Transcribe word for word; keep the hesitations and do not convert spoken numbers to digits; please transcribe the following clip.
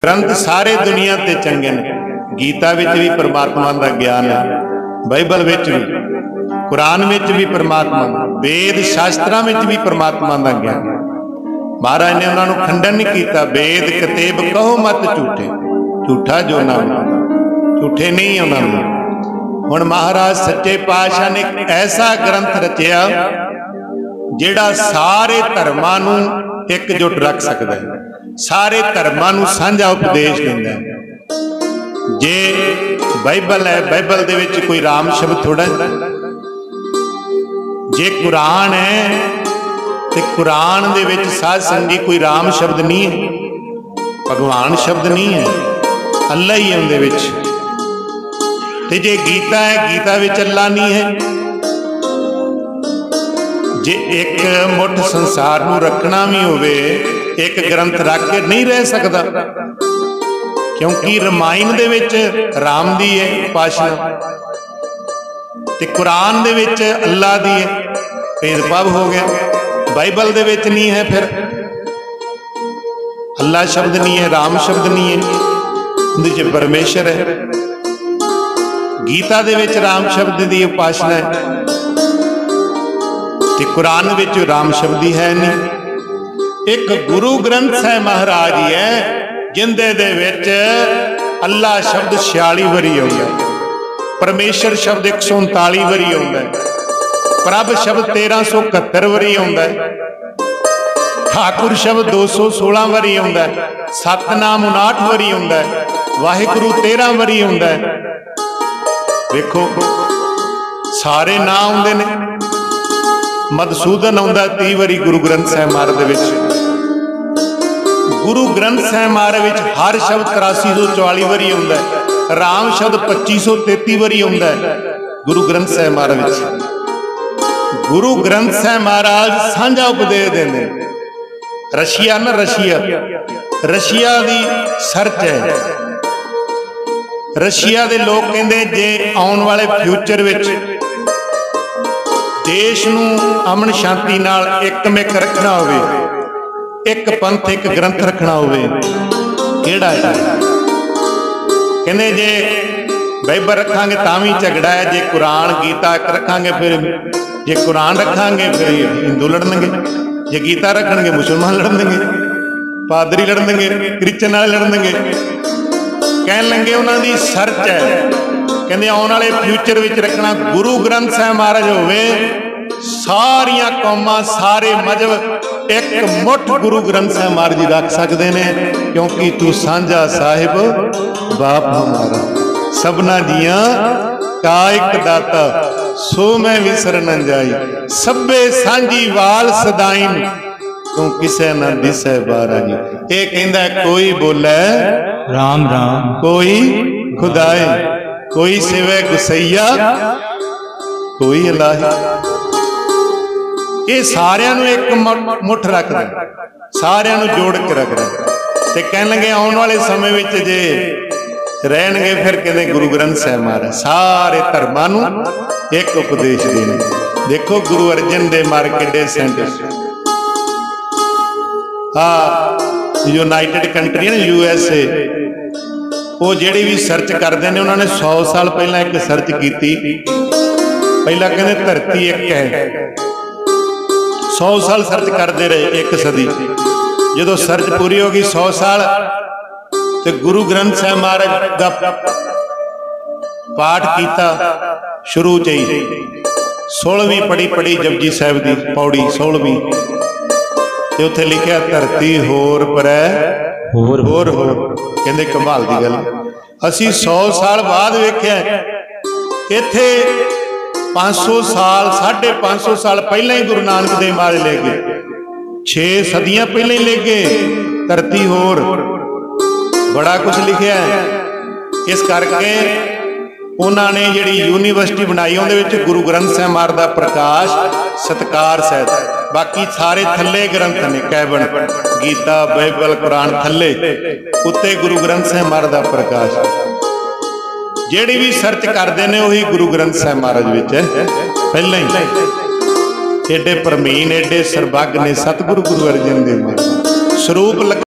ग्रंथ सारे दुनिया ते चंगे ने। गीता विच भी परमात्मा दा ज्ञान है, बाइबल विच भी, कुरान विच भी परमात्मा, वेद शास्त्रां विच भी परमात्मा दा ज्ञान। महाराज ने उन्होंने खंडन नहीं किया, वेद कतेब कहो मत झूठे, झूठा जो ना झूठे नहीं उन्होंने। हुण महाराज सच्चे पातशाह ने ऐसा ग्रंथ रचिया जिहड़ा सारे धर्मां नूं एकजुट रख सकदा है, सारे धर्मां नूं साझा उपदेश दिंदा है। जे बाइबल है, बाइबल दे विच कोई राम शब्द थोड़ा, जे कुरान है तो कुरान दे विच साध संगी कोई राम शब्द नहीं है, भगवान शब्द नहीं है, अल्लाह ही है उहदे विच। ते जे गीता है, गीता विच अल्लाह नहीं है। जे एक मुठ संसार नूं रखना भी होवे, एक ग्रंथ रख के नहीं रह सकता, क्योंकि रामायण दे विच राम दी है उपासना ते कुरान दे विच अल्लाह दी है, भेदभाव हो गया। बाइबल दे विच नहीं है, फिर अल्लाह शब्द नहीं है, राम शब्द नहीं है, उहदे च परमेश्वर है। गीता दे विच राम शब्द दी उपासना है ते कुरान विच राम शब्द ही है नहीं। एक गुरु ग्रंथ है महाराज ही है जिंदे दे विच अल्लाह शब्द छियाली वारी आउंदा है, परमेश्वर शब्द एक सौ उनताली वारी आउंदा है, प्रभ शब्द तेरह सौ इकहत्तर वारी आउंदा है, ठाकुर शब्द दो सौ सोलह वारी आउंदा है, सतनाम उनाहठ वारी आउंदा है, वाहिगुरु तेरह वारी आउंदा है। देखो सारे ना आउंदे ने। मधुसूदन आउंदा तीह वारी गुरु ग्रंथ साहिब महाराज दे विच। गुरु ग्रंथ साहिब महाराज विच हर शब्द तिरासी सौ चौवाली वारी आउंदा है, राम शब्द पच्ची सौ तेती वारी आउंदा है गुरु ग्रंथ साहिब महाराज विच। गुरु ग्रंथ साहिब महाराज साझा उपदेश देंदे। रशिया ना रशिया रशिया दी सर्च है। रशिया दे लोग कहंदे जे आउण वाले फ्यूचर विच देश नूं अमन शांति नाल एकमिक रखना होवे, एक पंथ एक ग्रंथ रखना होवे, किहड़ा है? कहंदे जे बाइबल रखांगे तां भी झगड़ा है, जे कुरान गीता रखांगे फिर, जे कुरान रखांगे फिर हिंदू लड़नगे, जे गीता रखणगे मुसलमान लड़नगे, पादरी लड़नगे, क्रिश्चन वाले लड़नगे। कहन लगे उन्हां दी सर्च है, कहंदे आउण वाले फ्यूचर विच रखना गुरु ग्रंथ साहिब महाराज होवे, सारियां कौमां सारे मजहब एक मुठ गुरु ग्रंथ साहिब महाराज जी रख सकते हैं, क्योंकि तू सांझा साहिब बाप हमारा, सबना जिया का एक दाता, सो मैं विसर न जाई, सभे सांझी वाल सदाइन, तू किसे न दिसे बारा जी। ये कहंदा कोई बोले राम राम, कोई खुदाए, कोई सिवे गुसैया, कोई इलाही। ये सारियां नूं एक मुठ रखदा, सारियां नूं जोड़ के रखदा। ते कहण लगे आउण वाले समय विच जे रहणगे फिर कहंदे गुरु ग्रंथ साहिब महाराज सारे धर्मां नूं एक उपदेश देने। देखो गुरु अर्जन देव महाराज किड्डे साइंटिस्ट, हाँ यूनाइटेड कंट्री है यू एस ए, वो जेड़ी भी सर्च करते हैं उन्होंने सौ साल पहला एक सर्च की, पहला कहते धरती एक है, सौ साल सर्च करते रहे, एक सदी। जो सर्च पूरी हो गई सौ साल, तो गुरु ग्रंथ साहिब महाराज का पाठ किया शुरू च ही, सोलहवीं पढ़ी पढ़ी जपजी साहिब की पौड़ी सोलहवीं, ते उत्थे लिखिया धरती होर परै होर होर होर। कहंदे कमाल दी गल, असी सौ साल बाद वेख्या इत्थे पांच सौ साल साढ़े पांच सौ साल पहला ही गुरु नानक देव महाराज ले गए, छे सदियां पहले ही ले गए धरती होर, बड़ा कुछ लिखिया है। इस करके उन्होंने जिहड़ी यूनीवर्सिटी बनाई उहदे विच गुरु ग्रंथ साहिब महाराज दा प्रकाश सत्कार सहित, बाकी सारे थल्ले ग्रंथ ने, कैबन गीता बाइबल कुरान थल्ले, उत्ते गुरु ग्रंथ साहिब महाराज दा प्रकाश। जिहड़ी भी सर्च करते हैं उही गुरु ग्रंथ साहिब महाराज विच पहले ही। एडे परमीन एडे सरबग ने सतगुरु गुरु अर्जन देव महाराज स्वरूप